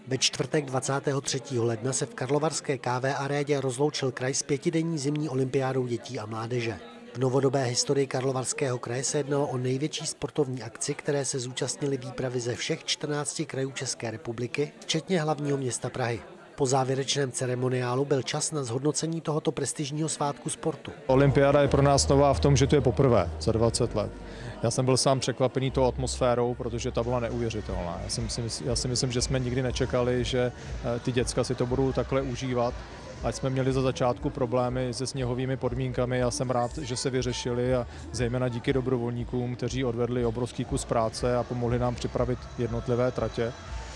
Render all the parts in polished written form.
Ve čtvrtek 23. ledna se v karlovarské KV aréně rozloučil kraj s 5denní zimní olympiádou dětí a mládeže. V novodobé historii Karlovarského kraje se jednalo o největší sportovní akci, které se zúčastnily výpravy ze všech 14 krajů České republiky, včetně hlavního města Prahy. Po závěrečném ceremoniálu byl čas na zhodnocení tohoto prestižního svátku sportu. Olympiáda je pro nás nová v tom, že to je poprvé za 20 let. Já jsem byl sám překvapený tou atmosférou, protože ta byla neuvěřitelná. Já si myslím, že jsme nikdy nečekali, že ty děcka si to budou takhle užívat. Ať jsme měli za začátku problémy se sněhovými podmínkami, já jsem rád, že se vyřešili a zejména díky dobrovolníkům, kteří odvedli obrovský kus práce a pomohli nám připravit jednotlivé tratě.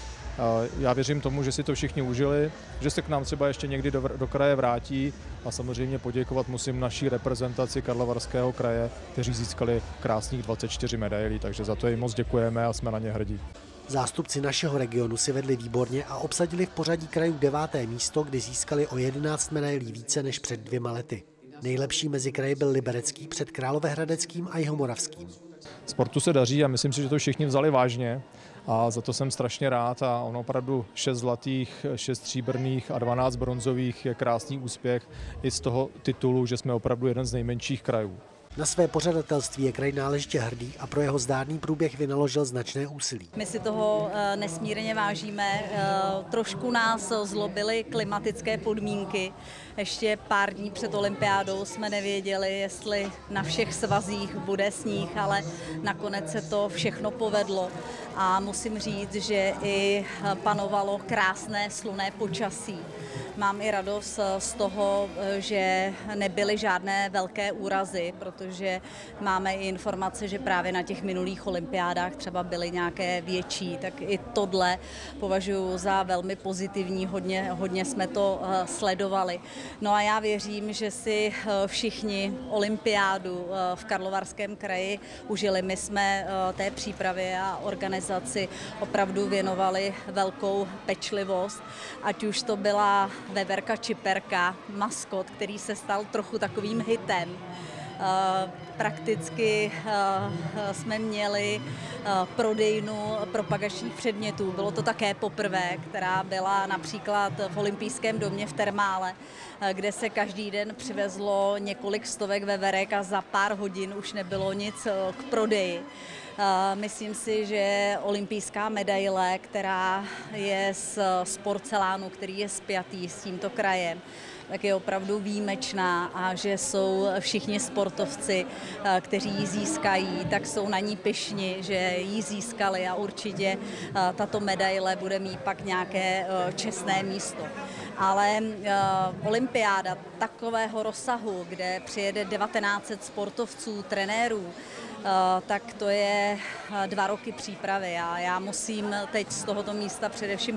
Já věřím tomu, že si to všichni užili, že se k nám třeba ještě někdy do kraje vrátí a samozřejmě poděkovat musím naší reprezentaci Karlovarského kraje, kteří získali krásných 24 medailí, takže za to jim moc děkujeme a jsme na ně hrdí. Zástupci našeho regionu si vedli výborně a obsadili v pořadí krajů 9. místo, kdy získali o 11 medailí více než před 2 lety. Nejlepší mezi kraji byl Liberecký před Královéhradeckým a Jihomoravským. Sportu se daří a myslím si, že to všichni vzali vážně a za to jsem strašně rád a ono opravdu 6 zlatých, 6 stříbrných a 12 bronzových je krásný úspěch i z toho titulu, že jsme opravdu jeden z nejmenších krajů. Na své pořadatelství je kraj náležitě hrdý a pro jeho zdárný průběh vynaložil značné úsilí. My si toho nesmírně vážíme. Trošku nás zlobily klimatické podmínky. Ještě pár dní před olympiádou jsme nevěděli, jestli na všech svazích bude sníh, ale nakonec se to všechno povedlo. A musím říct, že i panovalo krásné slunné počasí. Mám i radost z toho, že nebyly žádné velké úrazy, protože máme i informace, že právě na těch minulých olympiádách třeba byly nějaké větší, tak i tohle považuji za velmi pozitivní, hodně jsme to sledovali. No a já věřím, že si všichni olympiádu v Karlovarském kraji užili. My jsme té přípravě a organizaci opravdu věnovali velkou pečlivost, ať už to byla veverka Čiperka, maskot, který se stal trochu takovým hitem. Prakticky jsme měli prodejnu propagačních předmětů. Bylo to také poprvé, která byla například v olympijském domě v Termále, kde se každý den přivezlo několik stovek veverek a za pár hodin už nebylo nic k prodeji. Myslím si, že olympijská medaile, která je z porcelánu, který je spjatý s tímto krajem, tak je opravdu výjimečná a že jsou všichni sportovci, kteří ji získají, tak jsou na ní pyšni, že ji získali a určitě tato medaile bude mít pak nějaké čestné místo. Ale olympiáda takového rozsahu, kde přijede 1900 sportovců, trenérů, tak to je 2 roky přípravy a já musím teď z tohoto místa především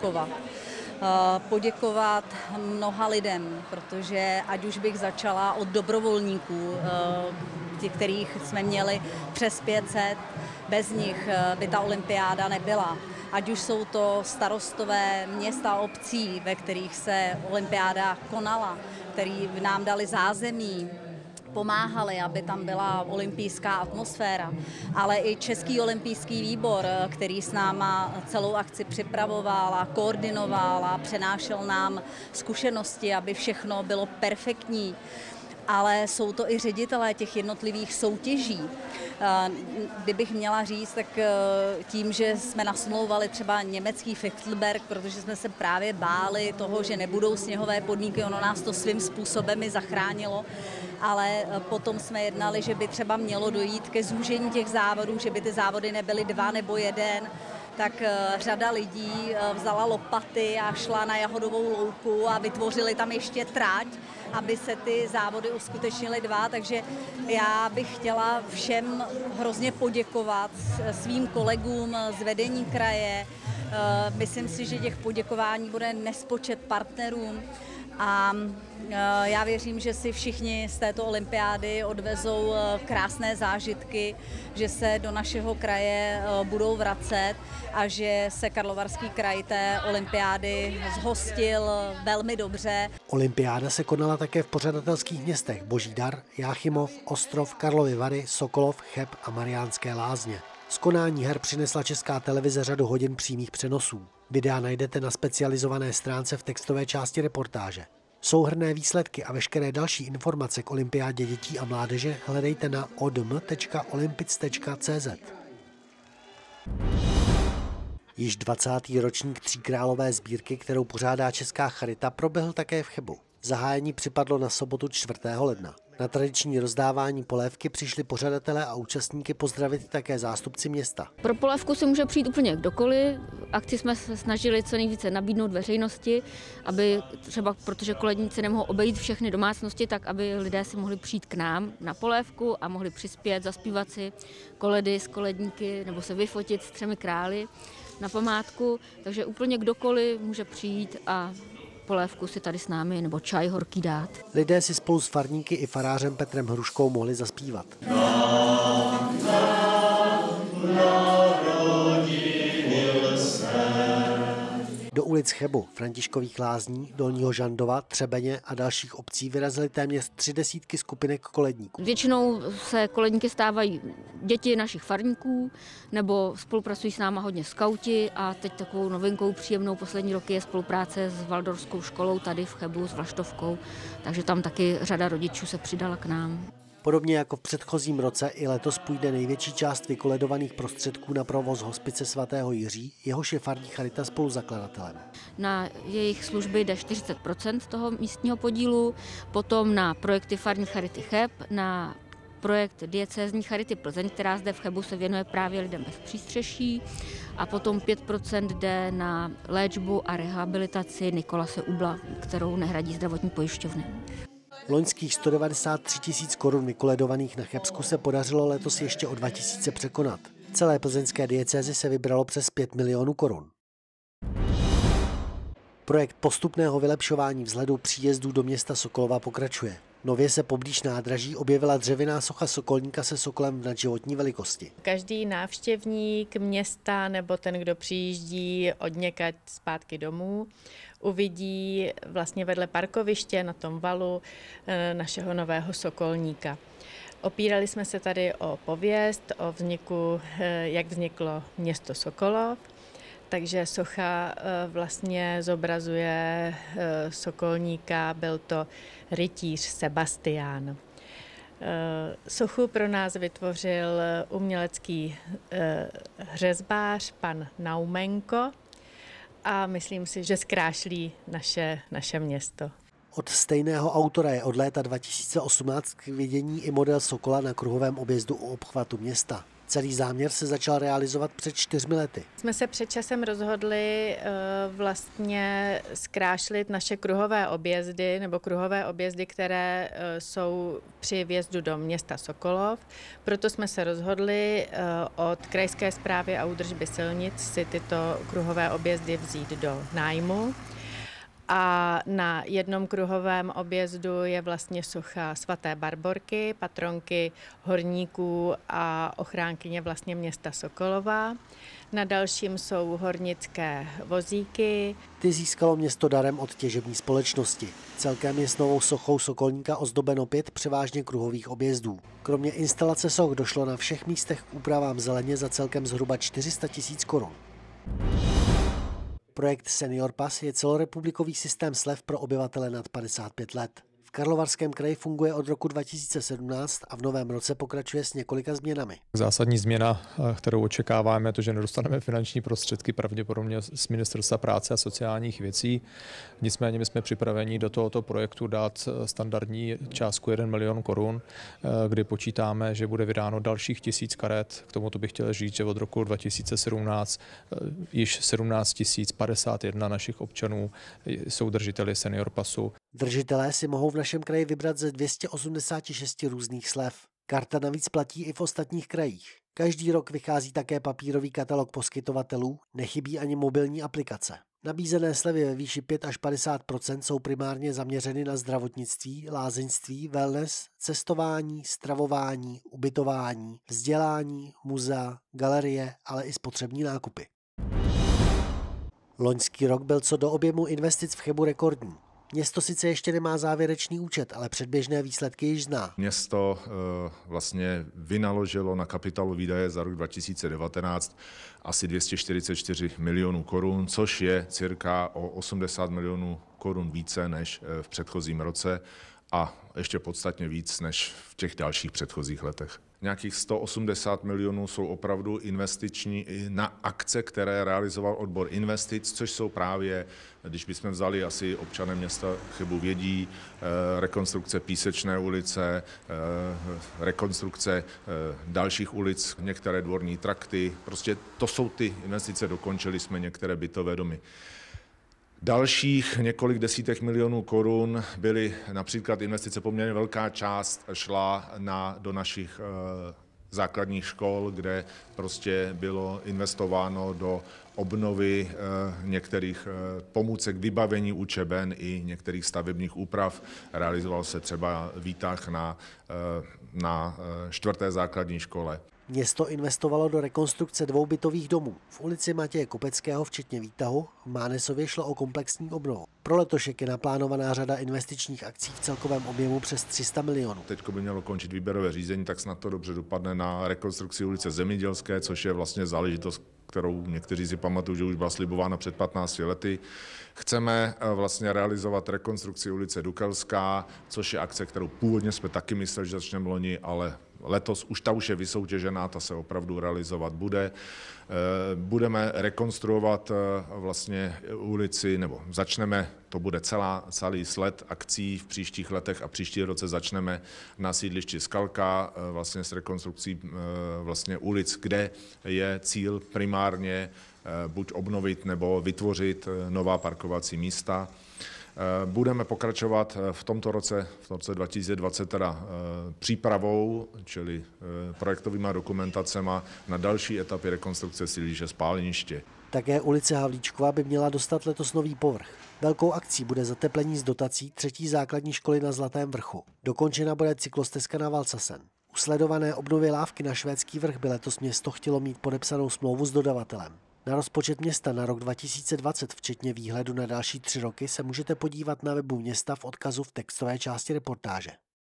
poděkovat mnoha lidem, protože ať už bych začala od dobrovolníků, těch, kterých jsme měli přes 500, bez nich by ta olympiáda nebyla. Ať už jsou to starostové měst a obcí, ve kterých se olympiáda konala, který nám dali zázemí, pomáhali, aby tam byla olympijská atmosféra, ale i Český olympijský výbor, který s náma celou akci připravoval a koordinoval a přenášel nám zkušenosti, aby všechno bylo perfektní. Ale jsou to i ředitelé těch jednotlivých soutěží. Kdybych měla říct, tak tím, že jsme nasmlouvali třeba německý Fichtelberg, protože jsme se právě báli toho, že nebudou sněhové podmínky, ono nás to svým způsobem i zachránilo, ale potom jsme jednali, že by třeba mělo dojít ke zúžení těch závodů, že by ty závody nebyly 2 nebo 1, tak řada lidí vzala lopaty a šla na Jahodovou louku a vytvořili tam ještě trať, aby se ty závody uskutečnily 2, takže já bych chtěla všem hrozně poděkovat svým kolegům z vedení kraje. Myslím si, že těch poděkování bude nespočet partnerům a já věřím, že si všichni z této olympiády odvezou krásné zážitky, že se do našeho kraje budou vracet a že se Karlovarský kraj té olympiády zhostil velmi dobře. Olympiáda se konala také v pořadatelských městech Boží Dar, Jáchymov, Ostrov, Karlovy Vary, Sokolov, Cheb a Mariánské Lázně. Z konání her přinesla Česká televize řadu hodin přímých přenosů. Videa najdete na specializované stránce v textové části reportáže. Souhrnné výsledky a veškeré další informace k olympiádě dětí a mládeže hledejte na odm.olympic.cz. Již 20. ročník Tříkrálové sbírky, kterou pořádá Česká charita, proběhl také v Chebu. Zahájení připadlo na sobotu 4. ledna. Na tradiční rozdávání polévky přišli pořadatelé a účastníky pozdravit také zástupci města. Pro polévku si může přijít úplně kdokoliv. Akci jsme se snažili co nejvíce nabídnout veřejnosti, aby třeba, protože koledníci nemohou obejít všechny domácnosti, tak aby lidé si mohli přijít k nám na polévku a mohli přispět, zaspívat si koledy s koledníky nebo se vyfotit s 3 králi na památku. Takže úplně kdokoliv může přijít a polévku si tady s námi nebo čaj horký dát. Lidé si spolu s farníky i farářem Petrem Hruškou mohli zaspívat. Do ulic Chebu, Františkových Lázní, Dolního Žandova, Třebeně a dalších obcí vyrazily téměř 30 skupinek koledníků. Většinou se koledníky stávají děti našich farníků nebo spolupracují s náma hodně skauti a teď takovou novinkou příjemnou poslední roky je spolupráce s Valdorskou školou tady v Chebu s Vlaštovkou, takže tam taky řada rodičů se přidala k nám. Podobně jako v předchozím roce i letos půjde největší část vykoledovaných prostředků na provoz hospice svatého Jiří, jehož je farní charita spoluzakladatelem. Na jejich služby jde 40% toho místního podílu, potom na projekty farní charity Cheb, na projekt diecézní charity Plzeň, která zde v Chebu se věnuje právě lidem bez přístřeší, a potom 5% jde na léčbu a rehabilitaci Nikolase Ubla, kterou nehradí zdravotní pojišťovny. Loňských 193 000 korun vykoledovaných na Chebsku se podařilo letos ještě o 2 000 překonat. Celé plzeňské diecézi se vybralo přes 5 milionů korun. Projekt postupného vylepšování vzhledu příjezdů do města Sokolova pokračuje. Nově se poblíž nádraží objevila dřevěná socha sokolníka se sokolem v nadživotní velikosti. Každý návštěvník města nebo ten, kdo přijíždí odněkať zpátky domů, uvidí vlastně vedle parkoviště na tom valu našeho nového sokolníka. Opírali jsme se tady o pověst, o vzniku, jak vzniklo město Sokolov. Takže socha vlastně zobrazuje sokolníka, byl to rytíř Sebastián. Sochu pro nás vytvořil umělecký řezbář pan Naumenko a myslím si, že zkrášlí naše město. Od stejného autora je od léta 2018 k vidění i model sokola na kruhovém objezdu u obchvatu města. Celý záměr se začal realizovat před 4 lety. Jsme se před časem rozhodli vlastně zkrášlit naše kruhové objezdy nebo kruhové objezdy, které jsou při vjezdu do města Sokolov. Proto jsme se rozhodli od Krajské správy a údržby silnic si tyto kruhové objezdy vzít do nájmu. A na jednom kruhovém objezdu je vlastně socha svaté Barborky, patronky horníků a ochránkyně vlastně města Sokolova. Na dalším jsou hornické vozíky. Ty získalo město darem od těžební společnosti. Celkem je s novou sochou sokolníka ozdobeno 5 převážně kruhových objezdů. Kromě instalace soch došlo na všech místech k úpravám zeleně za celkem zhruba 400 000 korun. Projekt Senior Pass je celorepublikový systém slev pro obyvatele nad 55 let. V Karlovarském kraji funguje od roku 2017 a v novém roce pokračuje s několika změnami. Zásadní změna, kterou očekáváme, je to, že nedostaneme finanční prostředky pravděpodobně z Ministerstva práce a sociálních věcí. Nicméně my jsme připraveni do tohoto projektu dát standardní částku 1 milion korun, kdy počítáme, že bude vydáno dalších 1000 karet. K tomuto bych chtěl říct, že od roku 2017 již 17 051 našich občanů jsou držiteli Senior Passu. Držitelé si mohou v našem kraji vybrat ze 286 různých slev. Karta navíc platí i v ostatních krajích. Každý rok vychází také papírový katalog poskytovatelů, nechybí ani mobilní aplikace. Nabízené slevy ve výši 5 až 50% jsou primárně zaměřeny na zdravotnictví, lázeňství, wellness, cestování, stravování, ubytování, vzdělání, muzea, galerie, ale i spotřební nákupy. Loňský rok byl co do objemu investic v Chebu rekordní. Město sice ještě nemá závěrečný účet, ale předběžné výsledky již zná. Město vlastně vynaložilo na kapitálu výdaje za rok 2019 asi 244 milionů korun, což je cirka o 80 milionů korun více než v předchozím roce a ještě podstatně víc než v těch dalších předchozích letech. Nějakých 180 milionů jsou opravdu investiční na akce, které realizoval odbor investic, což jsou právě, když bychom vzali, asi občané města chybu vědí, rekonstrukce Písečné ulice, rekonstrukce dalších ulic, některé dvorní trakty. Prostě to jsou ty investice, dokončili jsme některé bytové domy. Dalších několik desítek milionů korun byly například investice, poměrně velká část šla do našich základních škol, kde prostě bylo investováno do obnovy některých pomůcek, vybavení učeben i některých stavebních úprav. Realizoval se třeba výtah na 4. základní škole. Město investovalo do rekonstrukce 2 bytových domů. V ulici Matěje Kopeckého včetně výtahu, v Mánesově šlo o komplexní obnovu. Pro letošek je naplánovaná řada investičních akcí v celkovém objemu přes 300 milionů. Teď by mělo končit výběrové řízení, tak snad to dobře dopadne na rekonstrukci ulice Zemědělské, což je vlastně záležitost, kterou někteří si pamatují, že už byla slibována před 15 lety. Chceme vlastně realizovat rekonstrukci ulice Dukelská, což je akce, kterou původně jsme taky mysleli, že začneme loni, ale letos už je vysoutěžená, ta se opravdu realizovat bude. Budeme rekonstruovat vlastně ulici, nebo začneme, to bude celý sled akcí v příštích letech a příští roce začneme na sídlišti Skalka vlastně s rekonstrukcí vlastně ulic, kde je cíl primárně buď obnovit nebo vytvořit nová parkovací místa. Budeme pokračovat v tomto roce, v roce 2020 přípravou, čili projektovými dokumentacemi na další etapy rekonstrukce sídliště Spáleniště. Také ulice Havlíčkova by měla dostat letos nový povrch. Velkou akcí bude zateplení z dotací 3. základní školy na Zlatém vrchu. Dokončena bude cyklostezka na Valcasen. U sledované obnovy lávky na Švédský vrch by letos město chtělo mít podepsanou smlouvu s dodavatelem. Na rozpočet města na rok 2020, včetně výhledu na další 3 roky, se můžete podívat na webu města v odkazu v textové části reportáže.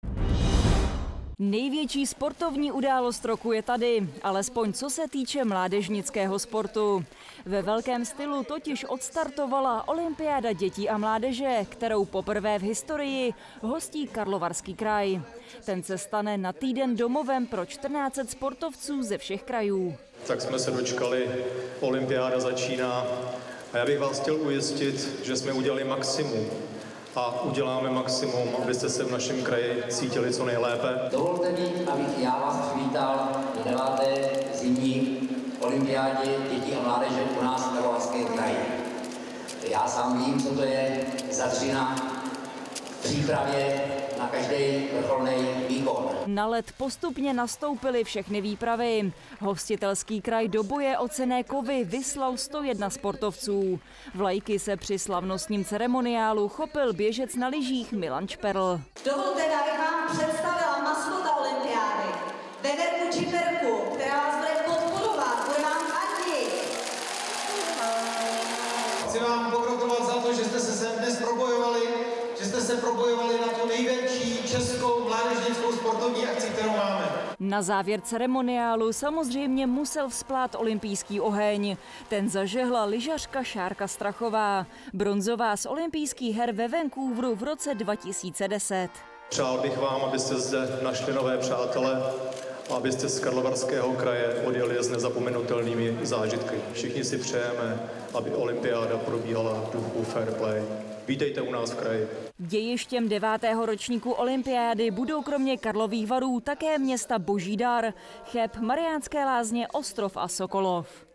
Největší sportovní událost roku je tady, alespoň co se týče mládežnického sportu. Ve velkém stylu totiž odstartovala olympiáda dětí a mládeže, kterou poprvé v historii hostí Karlovarský kraj. Ten se stane na týden domovem pro 1400 sportovců ze všech krajů. Tak jsme se dočkali, olympiáda začíná a já bych vás chtěl ujistit, že jsme udělali maximum. A uděláme maximum, abyste se v našem kraji cítili co nejlépe. Dovolte mi, abych já vás přivítal do 9. zimní olympiádě dětí a mládeže u nás v Karlovarském kraji. Já sám vím, co to je začíná v přípravě na každý vrcholný výkon. Na led postupně nastoupily všechny výpravy. Hostitelský kraj do boje o cenné kovy vyslal 101 sportovců. Vlajky se při slavnostním ceremoniálu chopil běžec na lyžích Milan Šperl. Dovolte, abych vám představila maskota olympiády, Veverku Čiperku, která vás bude podporovat, bude vám fandit. Chci vám pogratulovat za to, že jste se sem dnes probojovali, že jste se probojovali na tu největší českou mládežnickou sportovní akci, kterou máme. Na závěr ceremoniálu samozřejmě musel vzplát olympijský oheň. Ten zažehla lyžařka Šárka Strachová, bronzová z olympijských her ve Vancouveru v roce 2010. Přál bych vám, abyste zde našli nové přátele a abyste z Karlovarského kraje odjeli s nezapomenutelnými zážitky. Všichni si přejeme, aby olympiáda probíhala v duchu fair play. Vítejte u nás v kraji. Dějištěm 9. ročníku olympiády budou kromě Karlových Varů také města Boží Dar, Cheb, Mariánské Lázně, Ostrov a Sokolov.